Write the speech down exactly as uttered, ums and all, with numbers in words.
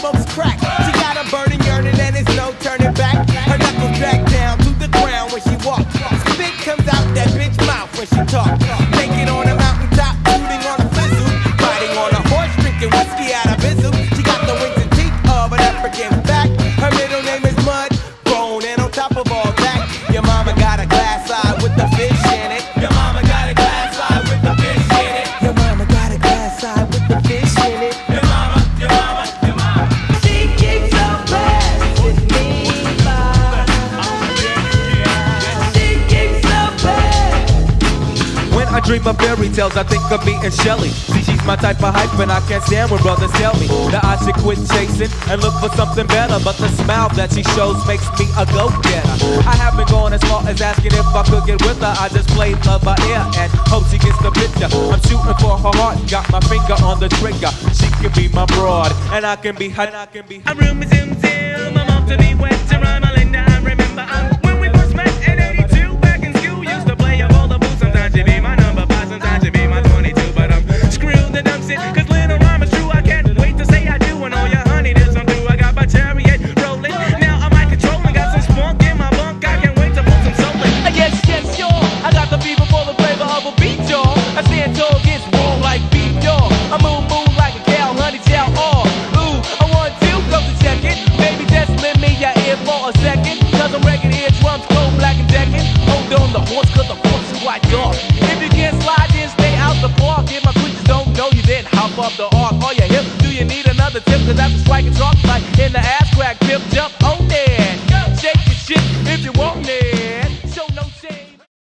smokes crack. She got a burning yearning and there's no turning back. Her knuckles drag down to the ground when she walks. Spit comes out that bitch mouth when she talk. Naked on a mountaintop, shooting on a fizzle. Riding on a horse, drinking whiskey out of bizzle. She got the wings and teeth of an African back. Her middle name is Mud Bone, and on top of all that, your mama got a glass eye with the fish in it. Your mama got a glass eye with the fish in it. Your mama got a glass eye with the fish in it. Your mama, your mama, your mama. She keeps her past with me. She keeps her past. When I dream of fairy tales, I think of me and Shelly. See, she's my type of hype, and I can't stand when brothers tell me that I should quit chasing and look for something better. But the smile that she shows makes me a go-getter. I haven't gone as far as asking if I could get with her. I just play love by ear and hope she gets the picture. I'm shooting for her heart, got my finger on the trigger. She can be my broad, and I can be her. And I can be her. I room zoom zoom, I'm off to be wet to rhyme Melinda. I remember I'm when we first met in eighty-two back in school. Used to play up all the boots. Sometimes you be my number five, sometimes you be my twenty-two. But I'm screwed and I'm sick, cause little rhyme is true. I can't wait to say I do. And all your honey this I'm through. I got my chariot rolling. Now I'm like controlling. Got some spunk in my bunk. I can't wait to put some soul in. I guess, yes, sure. I got the fever for the flavor of a beat, y'all. I stand tall, gets warm like beef, y'all. I move, move like a cow, honey chow, all. Ooh, I want you, come to check it. Baby, just lend me your ear for a second. Cause I'm wrecking eardrums, cold, black and decking. Hold on the horse, cause the horse is quite dark. If you can't slide, then stay out the park. If my creatures don't know you, then hop off the ark. Are you hip? Do you need another tip? Cause after striking chalk, like in the ass crack, pip, jump.